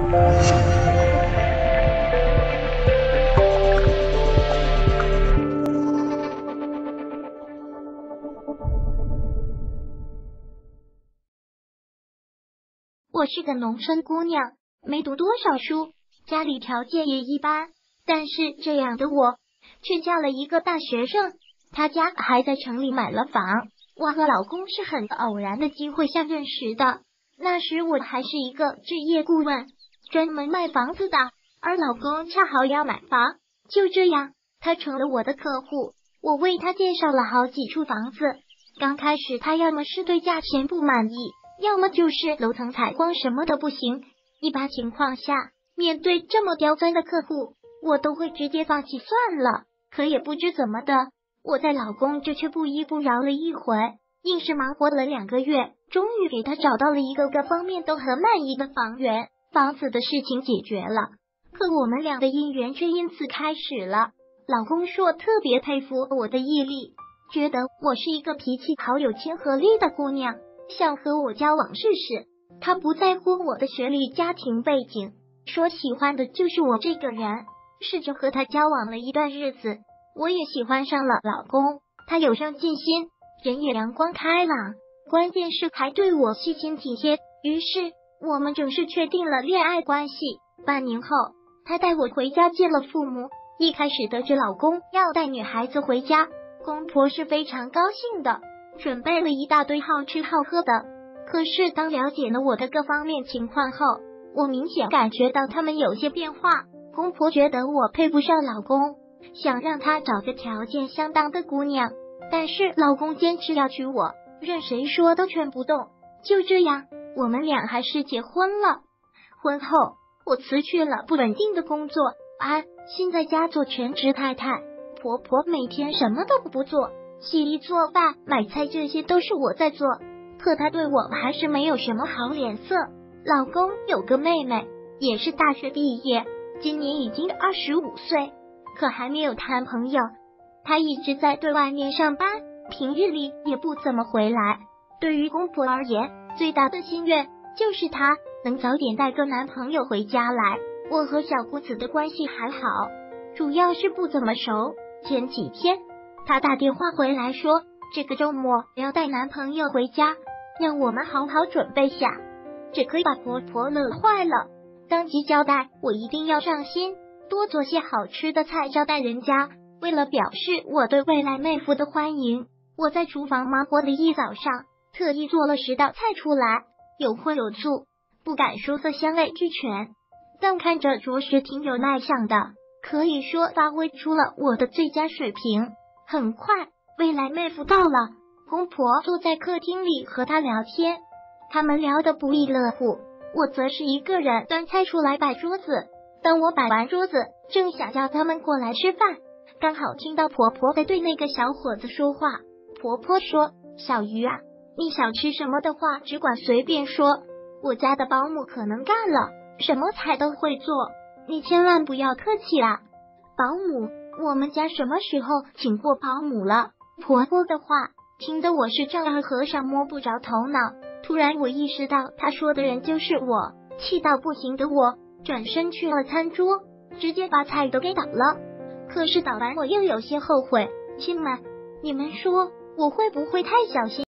我是个农村姑娘，没读多少书，家里条件也一般，但是这样的我却嫁了一个大学生，他家还在城里买了房。我和老公是很偶然的机会下认识的，那时我还是一个置业顾问，专门卖房子的，而老公恰好要买房，就这样他成了我的客户。我为他介绍了好几处房子，刚开始他要么是对价钱不满意，要么就是楼层采光什么的不行。一般情况下，面对这么刁钻的客户，我都会直接放弃算了。可也不知怎么的，我在老公这却不依不饶了一回，硬是忙活了2个月，终于给他找到了一个各方面都很满意的房源，房子的事情解决了。可我们俩的姻缘却因此开始了。老公说特别佩服我的毅力，觉得我是一个脾气好有亲和力的姑娘，想和我交往试试。他不在乎我的学历家庭背景，说喜欢的就是我这个人。试着和他交往了一段日子，我也喜欢上了老公。他有上进心，人也阳光开朗，关键是还对我细心体贴。于是我们正式确定了恋爱关系。半年后，他带我回家见了父母。一开始得知老公要带女孩子回家，公婆是非常高兴的，准备了一大堆好吃好喝的。可是当了解了我的各方面情况后，我明显感觉到他们有些变化。公婆觉得我配不上老公，想让他找个条件相当的姑娘，但是老公坚持要娶我，任谁说都劝不动。就这样，我们俩还是结婚了。婚后，我辞去了不稳定的工作，安心在家做全职太太。婆婆每天什么都不做，洗衣做饭买菜这些都是我在做，可她对我还是没有什么好脸色。老公有个妹妹，也是大学毕业，今年已经25岁，可还没有谈朋友。她一直在对外面上班，平日里也不怎么回来。对于公婆而言，最大的心愿就是她能早点带个男朋友回家来。我和小姑子的关系还好，主要是不怎么熟。前几天她打电话回来说，这个周末要带男朋友回家，让我们好好准备下。这可把婆婆乐坏了，当即交代我一定要上心，多做些好吃的菜招待人家。为了表示我对未来妹夫的欢迎，我在厨房忙活了一早上，特意做了10道菜出来，有荤有素，不敢说色香味俱全，但看着着实挺有卖相的，可以说发挥出了我的最佳水平。很快，未来妹夫到了，公婆坐在客厅里和他聊天，他们聊得不亦乐乎，我则是一个人端菜出来摆桌子。当我摆完桌子，正想叫他们过来吃饭，刚好听到婆婆在对那个小伙子说话。婆婆说，小鱼啊，你想吃什么的话只管随便说，我家的保姆可能干了，什么菜都会做，你千万不要客气啦。保姆？我们家什么时候请过保姆了？婆婆的话听得我是丈二和尚摸不着头脑。突然我意识到她说的人就是我，气到不行的我转身去了餐桌，直接把菜都给倒了。可是倒完我又有些后悔。亲们，你们说我会不会太小心